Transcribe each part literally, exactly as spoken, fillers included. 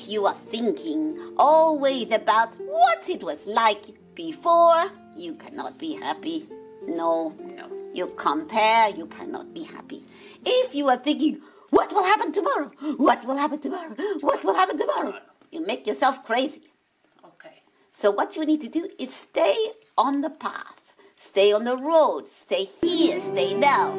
you are thinking always about what it was like before, you cannot be happy. No, no. You compare, you cannot be happy. If you are thinking, what will happen tomorrow? What will happen tomorrow? What will happen tomorrow? You make yourself crazy. Okay. So what you need to do is stay on the path. Stay on the road. Stay here. Stay now.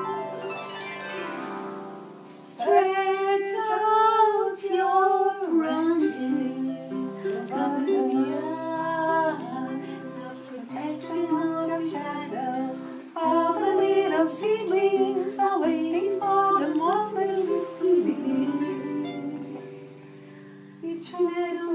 Stretch out your branches above the earth, the protection of your shadow. All the little seedlings are waiting for the moment to live. Each little